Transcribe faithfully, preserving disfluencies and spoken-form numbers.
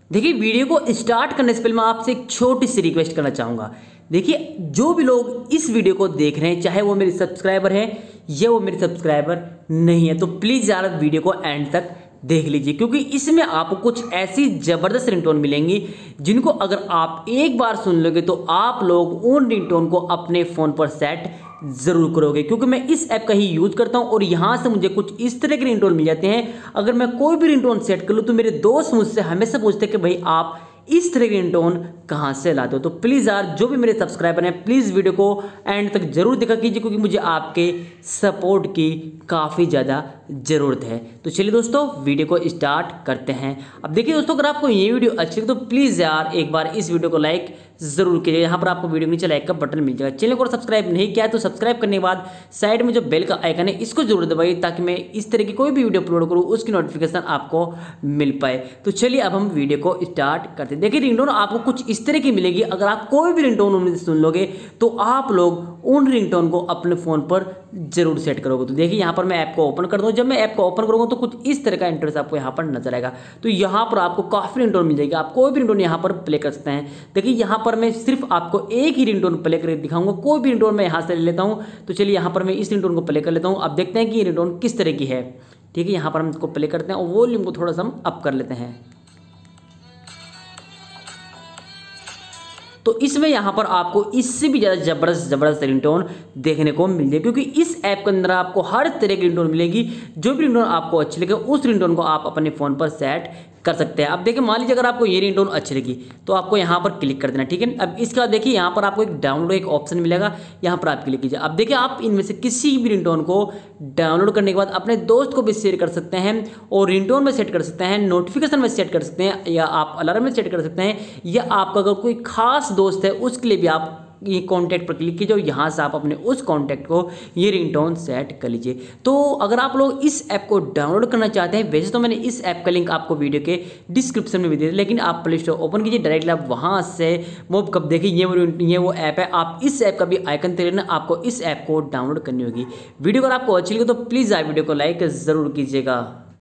देखिए वीडियो को स्टार्ट करने से पहले मैं आपसे एक छोटी सी रिक्वेस्ट करना चाहूँगा। देखिए जो भी लोग इस वीडियो को देख रहे हैं, चाहे वो मेरे सब्सक्राइबर हैं या वो मेरे सब्सक्राइबर नहीं है, तो प्लीज़ यार वीडियो को एंड तक देख लीजिए, क्योंकि इसमें आपको कुछ ऐसी ज़बरदस्त रिंगटोन मिलेंगी जिनको अगर आप एक बार सुन लोगे तो आप लोग उन रिंगटोन को अपने फ़ोन पर सेट ज़रूर करोगे। क्योंकि मैं इस ऐप का ही यूज़ करता हूं और यहां से मुझे कुछ इस तरह के रिंगटोन मिल जाते हैं। अगर मैं कोई भी रिंगटोन सेट कर लूँ तो मेरे दोस्त मुझसे हमेशा पूछते हैं कि भाई आप इस तरह के रिंगटोन कहाँ से लाते हो। तो प्लीज़ यार जो भी मेरे सब्सक्राइबर हैं, प्लीज़ वीडियो को एंड तक जरूर देखा कीजिए, क्योंकि मुझे आपके सपोर्ट की काफ़ी ज़्यादा ज़रूरत है। तो चलिए दोस्तों वीडियो को स्टार्ट करते हैं। अब देखिए दोस्तों, अगर आपको ये वीडियो अच्छी लगे तो प्लीज़ यार एक बार इस वीडियो को लाइक ज़रूर कीजिए। यहाँ पर आपको वीडियो नीचे लाइक का बटन मिल जाएगा। चैनल को सब्सक्राइब नहीं किया है तो सब्सक्राइब करने के बाद साइड में जो बेल का आइकन है इसको जरूर दबाइए, ताकि मैं इस तरह की कोई भी वीडियो अपलोड करूँ उसकी नोटिफिकेशन आपको मिल पाए। तो चलिए अब हम वीडियो को स्टार्ट करते हैं। देखिए रिंगटोन आपको कुछ इस तरह की मिलेगी। अगर आप कोई भी रिंगटोन उनमें से सुन लोगे तो आप लोग उन रिंगटोन को अपने फ़ोन पर जरूर सेट करोगे। तो देखिए यहाँ पर मैं ऐप को ओपन कर दूँ। जब मैं ऐप को ओपन करूँगा तो कुछ इस तरह का इंटरफेस आपको यहाँ पर नजर आएगा। तो यहाँ पर आपको काफ़ी रिंगटोन मिल जाएगी। आप कोई भी रिंगटोन यहाँ पर प्ले कर सकते हैं। देखिए यहाँ पर मैं सिर्फ आपको एक ही रिंगटोन प्ले करके दिखाऊंगा। कोई भी रिंगटोन मैं यहाँ से ले लेता हूँ। तो चलिए यहाँ पर मैं इस रिंगटोन को प्ले कर लेता हूँ। अब देखते हैं कि ये रिंगटोन किस तरह की है। ठीक है, यहाँ पर हम इसको प्ले करते हैं और वॉल्यूम को थोड़ा सा हम अप कर लेते हैं। तो इसमें यहाँ पर आपको इससे भी ज़्यादा ज़बरदस्त ज़बरदस्त रिंगटोन देखने को मिल जाए, क्योंकि इस ऐप के अंदर आपको हर तरह की रिंगटोन मिलेगी। जो भी रिंगटोन आपको अच्छी लगे उस रिंगटोन को आप अपने फ़ोन पर सेट कर सकते हैं। अब देखिए मान लीजिए अगर आपको ये रिंगटोन अच्छी लगी तो आपको यहाँ पर क्लिक कर देना। ठीक है, अब इसके बाद देखिए यहाँ पर आपको एक डाउनलोड एक ऑप्शन मिलेगा, यहाँ पर आप क्लिक कीजिए। अब देखिए आप इनमें से किसी भी रिंगटोन को डाउनलोड करने के बाद अपने दोस्त को भी शेयर कर सकते हैं और रिंगटोन में सेट कर सकते हैं, नोटिफिकेशन में सेट कर सकते हैं, या आप अलार्म में सेट कर सकते हैं, या आपका अगर कोई खास दोस्त है उसके लिए भी आप ये कॉन्टैक्ट पर क्लिक कीजिए और यहाँ से आप अपने उस कॉन्टैक्ट को ये रिंगटोन सेट कर लीजिए। तो अगर आप लोग इस ऐप को डाउनलोड करना चाहते हैं, वैसे तो मैंने इस ऐप का लिंक आपको वीडियो के डिस्क्रिप्शन में भी दे दिया, लेकिन आप प्ले स्टोर ओपन कीजिए, डायरेक्टली आप वहाँ से वो कब देखिए ये वो ये वो ऐप है। आप इस ऐप का भी आइकन दे लेना, आपको इस ऐप को डाउनलोड करनी होगी। वीडियो अगर आपको अच्छी लगे तो प्लीज़ आप वीडियो को लाइक ज़रूर कीजिएगा।